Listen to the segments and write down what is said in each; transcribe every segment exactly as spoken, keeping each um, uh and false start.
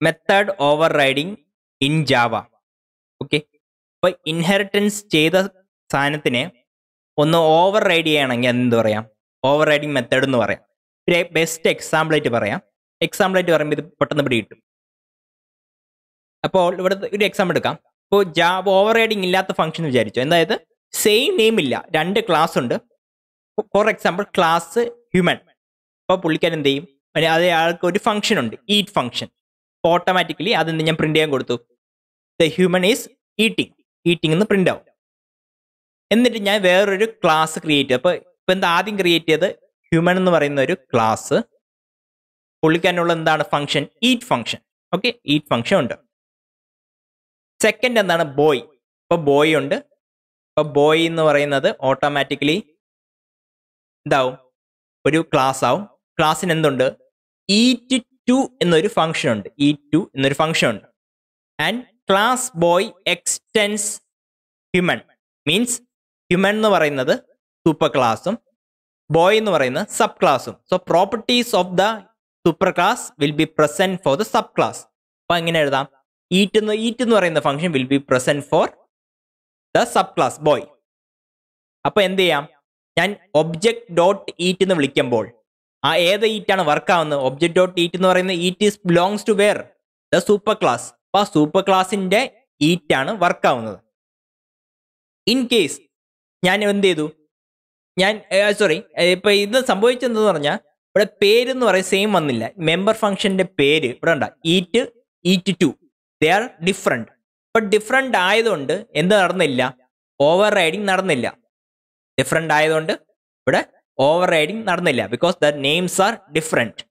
Method overriding in Java. Okay, അപ്പോൾ inheritance ചെയ്ത സാധനത്തിനെ ഒന്ന് ഓവർ റൈഡ് ചെയ്യുകയാണെങ്കിൽ എന്ത് പറയാം? ഓവർ റൈഡിങ് മെത്തേഡ് എന്ന് പറയാം. ഒരു ബെസ്റ്റ് എക്സാമ്പിൾ ആയിട്ട് പറയാം. എക്സാമ്പിൾ ആയിട്ട് പറയുമ്പോൾ ഇത് പെട്ടെന്ന് പിടി കിട്ടും. അപ്പോൾ ഇവിടെ ഒരു എക്സാമ്പിൾ എടുക്കാം. ഇപ്പോൾ ജാവ ഓവർ റൈഡിങ് ഇല്ലാത്ത ഫംഗ്ഷൻ വിചാരിച്ചു. അതായത് സെയിം നെയിം ഇല്ല, രണ്ട് ക്ലാസ് ഉണ്ട്. For example class human. അപ്പോൾ പുള്ളിക്കാരൻ എന്ത് ചെയ്യും? അതേ ആൾക്ക് ഒരു ഫംഗ്ഷൻ ഉണ്ട്, ഈറ്റ് ഫംഗ്ഷൻ. അപ്പോൾ ഓട്ടോമാറ്റിക്കലി അതെന്ത് ഞാൻ പ്രിന്റ് ചെയ്യാൻ കൊടുത്തു, the human is eating, eating എന്ന് പ്രിന്റ് ആവും. എന്നിട്ട് ഞാൻ വേറൊരു ക്ലാസ് ക്രിയേറ്റ് ചെയ്തു. അപ്പോൾ ഇപ്പം എന്താ ആദ്യം ക്രിയേറ്റ് ചെയ്ത് ഹ്യൂമൻ എന്ന് പറയുന്ന ഒരു ക്ലാസ്. പുള്ളിക്കാരനുള്ള എന്താണ് function? Eat function. Okay, eat function ഉണ്ട്. സെക്കൻഡ് എന്താണ്? ബോയ്. ഇപ്പോൾ ബോയ് ഉണ്ട്. ഇപ്പോൾ ബോയ് എന്ന് പറയുന്നത് ഓട്ടോമാറ്റിക്കലി എന്താവും? ഒരു ക്ലാസ് ആവും. ക്ലാസ്സിന് എന്തുണ്ട്? ഈറ്റ് ടു എന്നൊരു ഫംഗ്ഷൻ ഉണ്ട്. ഈറ്റ് ടു എന്നൊരു ഫംഗ്ഷൻ ഉണ്ട്. And class boy extends human. Means human എന്ന് പറയുന്നത് സൂപ്പർ ക്ലാസും ബോയ് എന്ന് പറയുന്നത് സബ് ക്ലാസും. So properties of the super class will be present for the sub class. അപ്പോൾ എങ്ങനെ എഴുതാം? ഈറ്റ് എന്ന് ഈറ്റ് എന്ന് പറയുന്ന function will be present for the sub class boy. അപ്പോൾ എന്ത് ചെയ്യാം? ഞാൻ ഒബ്ജക്ട് ഡോട്ട് ഈറ്റ് എന്ന് വിളിക്കുമ്പോൾ ആ ഏത് ഈറ്റാണ് വർക്ക് ആവുന്നത്? ഒബ്ജക്ട് ഡോട്ട് ഈറ്റ് എന്ന് പറയുന്ന eat is belongs to where? The super class. അപ്പോൾ ആ സൂപ്പർ ക്ലാസിന്റെ ഈറ്റ് ആണ് വർക്ക് ആവുന്നത്. ഇൻ കേസ് ഞാൻ എന്ത് ചെയ്തു? ഞാൻ സോറി ഇപ്പൊ ഇത് സംഭവിച്ചെന്ന് പറഞ്ഞാൽ ഇവിടെ പേരെന്ന് പറയും സെയിം വന്നില്ല. മെമ്പർ ഫംഗ്ഷന്റെ പേര് ഇവിടെ ഉണ്ടാ eat eat two, they are different. അപ്പൊ ഡിഫറെന്റ് ആയതുകൊണ്ട് എന്ത് നടന്നില്ല? ഓവർ റൈഡിങ് നടന്നില്ല. ഡിഫറെന്റ് ആയതുകൊണ്ട് ഇവിടെ ഓവർ റൈഡിങ് നടന്നില്ല. Because the names are different.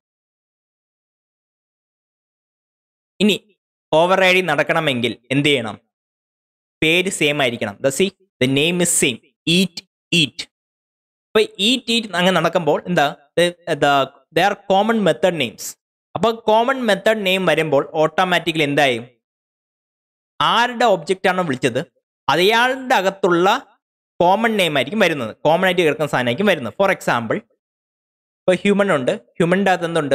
ഇനി ഓവർ റൈഡിങ് നടക്കണമെങ്കിൽ എന്ത് ചെയ്യണം? പേര് സെയിം ആയിരിക്കണം. The see the name is same, eat eat. അപ്പൊ ഈറ്റ് ഈറ്റ് അങ്ങനെ നടക്കുമ്പോൾ എന്താ? They are common method names. അപ്പൊ കോമൺ മെത്തേഡ് നെയിം വരുമ്പോൾ ഓട്ടോമാറ്റിക്കലി എന്തായി? ആരുടെ ഒബ്ജക്റ്റ് ആണോ വിളിച്ചത് അയാളുടെ അകത്തുള്ള കോമൺ നെയിം ആയിരിക്കും വരുന്നത്. കോമൺ ആയിട്ട് കിടക്കുന്ന സാധനമായിരിക്കും വരുന്നത്. ഫോർ എക്സാമ്പിൾ ഇപ്പൊ ഹ്യൂമൻ ഉണ്ട്. ഹ്യൂമൻ്റെ അകത്ത് എന്തുണ്ട്?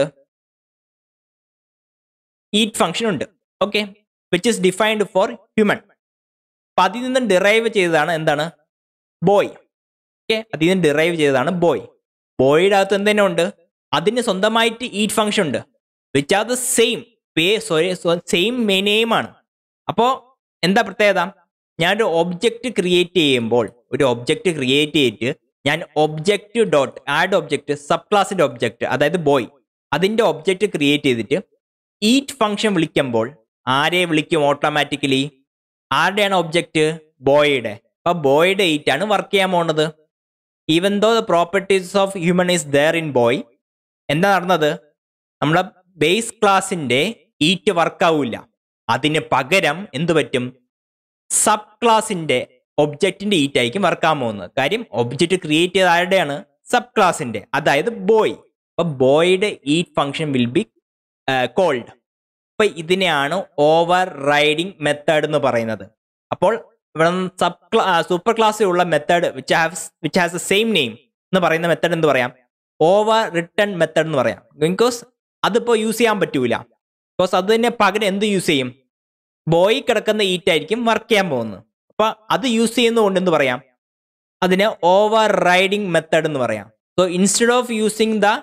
ഈറ്റ് ഫംഗ്ഷൻ ഉണ്ട്. Okay, which is defined for human. അപ്പൊ അതിൽ നിന്നും ഡിറൈവ് ചെയ്തതാണ് എന്താണ്? ബോയ്. ഓക്കെ, അതിൽ നിന്ന് ഡിറൈവ് ചെയ്തതാണ് ബോയ്. ബോയുടെ അകത്ത് എന്തെന്നെ ഉണ്ട്? അതിന് സ്വന്തമായിട്ട് ഈറ്റ് ഫംഗ്ഷൻ ഉണ്ട്. വിച്ച് ആർ ദ സെയിം പേ സോറി സെയിം നെയിം ആണ്. അപ്പോൾ എന്താ പ്രത്യേകത? ഞാനൊരു ഒബ്ജക്റ്റ് ക്രിയേറ്റ് ചെയ്യുമ്പോൾ ഒരു ഒബ്ജക്റ്റ് ക്രിയേറ്റ് ചെയ്തിട്ട് ഞാൻ object dot add object sub ക്ലാസിന്റെ ഒബ്ജക്റ്റ് അതായത് ബോയ് അതിന്റെ ഒബ്ജക്റ്റ് ക്രിയേറ്റ് ചെയ്തിട്ട് ഈറ്റ് ഫംഗ്ഷൻ വിളിക്കുമ്പോൾ ആരെ വിളിക്കും? ഓട്ടോമാറ്റിക്കലി ആരുടെയാണ് ഒബ്ജക്റ്റ്? ബോയുടെ. അപ്പൊ ബോയുടെ ഈറ്റ് ആണ് വർക്ക് ചെയ്യാൻ പോകുന്നത്. Even though the properties of human is there in boy, എന്താ നടന്നത്? നമ്മളെ ബേസ് ക്ലാസിന്റെ ഈറ്റ് വർക്ക് ആവില്ല. അതിന് പകരം എന്ത് പറ്റും? സബ് ക്ലാസിന്റെ ഒബ്ജക്റ്റിന്റെ ഈറ്റ് ആയിരിക്കും വർക്കാൻ പോകുന്നത്. കാര്യം ഒബ്ജക്റ്റ് ക്രിയേറ്റ് ചെയ്ത ആരുടെയാണ്? സബ് ക്ലാസിന്റെ, അതായത് ബോയ്. അപ്പൊ ബോയുടെ eat function will be called. അപ്പൊ ഇതിനെയാണ് ഓവർ റൈഡിങ് മെത്തേഡ് എന്ന് പറയുന്നത്. അപ്പോൾ ഇവിടെ സബ് ക്ലാ സൂപ്പർ ക്ലാസ്സിലുള്ള method which has which has the same name എന്ന് പറയുന്ന മെത്തേഡ് എന്ത് പറയാം? ഓവർ റിട്ടേൺ മെത്തേഡ് എന്ന് പറയാം. ബിക്കോസ് അതിപ്പോൾ യൂസ് ചെയ്യാൻ പറ്റൂല. ബിക്കോസ് അത് തന്നെ പകരം എന്ത് യൂസ് ചെയ്യും? ബോയ് കിടക്കുന്ന ഈറ്റ് ആയിരിക്കും വർക്ക് ചെയ്യാൻ പോകുന്നത്. അപ്പൊ അത് യൂസ് ചെയ്യുന്നതുകൊണ്ട് എന്ത് പറയാം? അതിനെ ഓവർ റൈഡിങ് മെത്തേഡ് എന്ന് പറയാം. So instead of using the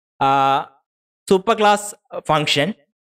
super class function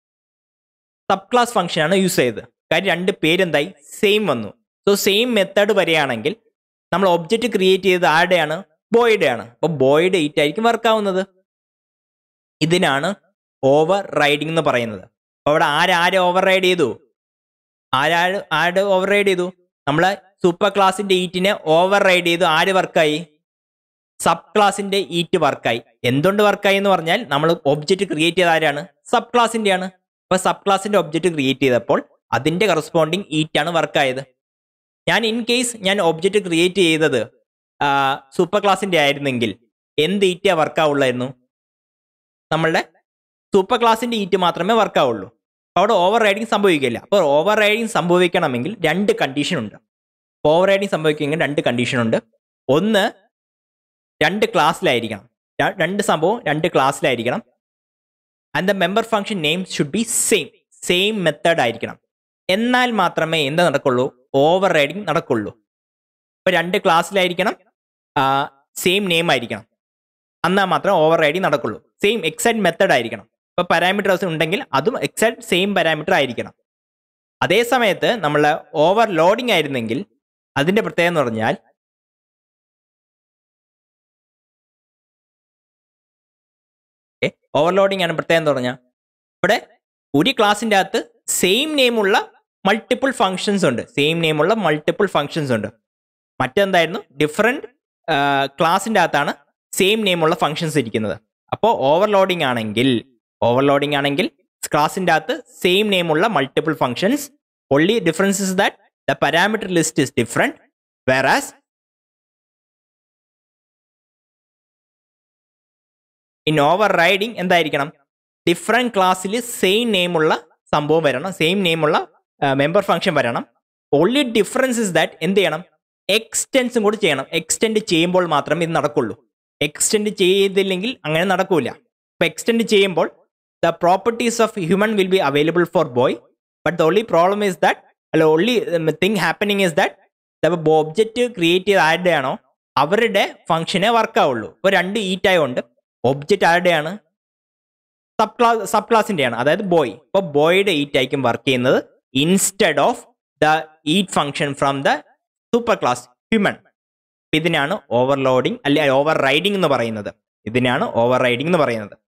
sub class function ആണ് യൂസ് ചെയ്തത്. കാര്യം രണ്ട് പേരെന്തായി? സെയിം വന്നു. സോ സെയിം മെത്തേഡ് വരികയാണെങ്കിൽ നമ്മൾ ഒബ്ജക്റ്റ് ക്രിയേറ്റ് ചെയ്ത് ആരുടെയാണ്? ബോയുടെ ആണ്. അപ്പൊ ബോയുടെ ഈറ്റ് ആയിരിക്കും വർക്ക് ആവുന്നത്. ഇതിനാണ് ഓവർ റൈഡിങ് എന്ന് പറയുന്നത്. അപ്പൊ അവിടെ ആരാരെ ഓവർ റൈഡ് ചെയ്തു? ആരാട് ആര് ഓവർ റൈഡ് ചെയ്തു? നമ്മളെ സൂപ്പർ ക്ലാസിന്റെ ഈറ്റിനെ ഓവർ റൈഡ് ചെയ്തു. ആര് വർക്കായി? സബ് ക്ലാസിന്റെ ഈറ്റ് വർക്കായി. എന്തുകൊണ്ട് വർക്കായി എന്ന് പറഞ്ഞാൽ നമ്മൾ ഒബ്ജക്റ്റ് ക്രിയേറ്റ് ചെയ്ത ആരാണ്? സബ് ക്ലാസിന്റെ ആണ്. അപ്പൊ സബ് ക്ലാസിന്റെ ഒബ്ജക്റ്റ് ക്രിയേറ്റ് ചെയ്തപ്പോൾ അതിന്റെ കറസ്പോണ്ടിങ് ഈറ്റ് ആണ് വർക്കായത്. ഞാൻ ഇൻ കേസ് ഞാൻ ഒബ്ജക്റ്റ് ക്രിയേറ്റ് ചെയ്തത് സൂപ്പർ ക്ലാസിന്റെ ആയിരുന്നെങ്കിൽ എന്ത് ഈറ്റാ വർക്കാവുള്ളായിരുന്നു? നമ്മളുടെ സൂപ്പർ ക്ലാസിന്റെ ഈറ്റ് മാത്രമേ വർക്കാവുള്ളൂ. അപ്പോൾ അവിടെ ഓവർ റൈഡിങ് സംഭവിക്കില്ല. അപ്പോൾ ഓവർ റൈഡിങ് സംഭവിക്കണമെങ്കിൽ രണ്ട് കണ്ടീഷൻ ഉണ്ട്. ഓവർ റൈഡിങ് സംഭവിക്കുമെങ്കിൽ രണ്ട് കണ്ടീഷൻ ഉണ്ട്. ഒന്ന്, രണ്ട് ക്ലാസ്സിലായിരിക്കണം. രണ്ട് സംഭവം രണ്ട് ക്ലാസ്സിലായിരിക്കണം. And the member function name should be same same method ആയിരിക്കണം. എന്നാൽ മാത്രമേ എന്ത് നടക്കുള്ളൂ, ഓവർ റൈഡിങ് നടക്കുള്ളൂ. ഇപ്പോൾ രണ്ട് ക്ലാസ്സിലായിരിക്കണം, സെയിം നെയിം ആയിരിക്കണം, എന്നാൽ മാത്രമേ ഓവർ റൈഡിങ് നടക്കുള്ളൂ. സെയിം എക്സാക്ട് മെത്തേഡ് ആയിരിക്കണം. ഇപ്പോൾ പാരാമീറ്റേഴ്സ് ഉണ്ടെങ്കിൽ അതും എക്സാക്ട് സെയിം പാരാമീറ്റർ ആയിരിക്കണം. അതേ സമയത്ത് നമ്മൾ ഓവർ ലോഡിങ് ആയിരുന്നെങ്കിൽ അതിൻ്റെ പ്രത്യേകത എന്ന് പറഞ്ഞാൽ ഓവർലോഡിംഗ് ആണ് പ്രത്യേകം എന്ന് പറഞ്ഞാൽ ഇവിടെ ഒരു ക്ലാസിൻ്റെ അകത്ത് സെയിം നെയിമുള്ള മൾട്ടിപ്പിൾ ഫങ്ഷൻസ് ഉണ്ട്. സെയിം നെയിമുള്ള മൾട്ടിപ്പിൾ ഫങ്ഷൻസ് ഉണ്ട്. മറ്റെന്തായിരുന്നു, ഡിഫറെൻറ്റ് ക്ലാസിൻ്റെ അകത്താണ് സെയിം നെയിമുള്ള ഫങ്ഷൻസ് ഇരിക്കുന്നത്. അപ്പോൾ ഓവർലോഡിംഗ് ആണെങ്കിൽ ഓവർലോഡിംഗ് ആണെങ്കിൽ ക്ലാസിൻ്റെ അകത്ത് സെയിം നെയിമുള്ള multiple functions, only difference is that the parameter list is different, whereas in overriding എന്തായിരിക്കണം, ഡിഫറെൻറ്റ് ക്ലാസ്സിൽ സെയിം നെയിമുള്ള സംഭവം വരണം, സെയിം നെയിമുള്ള മെമ്പർ ഫംഗ്ഷൻ വരണം. ഓൺലി ഡിഫറൻസ് ഇസ് ദാറ്റ് എന്ത് ചെയ്യണം, എക്സ്റ്റെൻസും കൂടി ചെയ്യണം. എക്സ്റ്റെൻഡ് ചെയ്യുമ്പോൾ മാത്രമേ ഇത് നടക്കുള്ളൂ. എക്സ്റ്റെൻഡ് ചെയ്തില്ലെങ്കിൽ അങ്ങനെ നടക്കൂല. അപ്പോൾ എക്സ്റ്റെൻഡ് ചെയ്യുമ്പോൾ the properties of human will be available for boy, but the only problem is that അല്ല only thing happening is that object create ചെയ്ത് ആരുടെയാണോ അവരുടെ ഫംഗ്ഷനെ വർക്കാവുള്ളൂ. ഇപ്പോൾ രണ്ട് ഈറ്റായുണ്ട്, ഒബ്ജക്റ്റ് ആരുടെയാണ്, സബ് ക്ലാസ് സബ് ക്ലാസിൻ്റെയാണ്, അതായത് ബോയ്. ഇപ്പോൾ ബോയുടെ ഈറ്റ് ആയിരിക്കും വർക്ക് ചെയ്യുന്നത് instead of the eat function from the super class human. ഇതിനാണ് ഓവർലോഡിങ് അല്ലെ ഓവർ റൈഡിങ് എന്ന് പറയുന്നത്. ഇതിനാണ് ഓവർ റൈഡിങ് എന്ന് പറയുന്നത്.